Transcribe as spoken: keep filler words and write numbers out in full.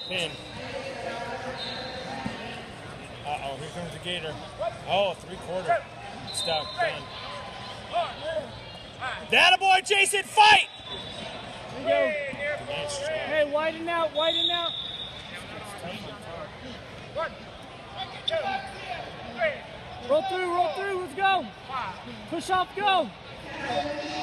Pin. Uh-oh, here comes the gator. Oh, three-quarter. Stuck, done. That boy, Jason, fight! There you go. Nice job. Hey, widen out, widen out. Roll through, roll through, let's go. Push off, go.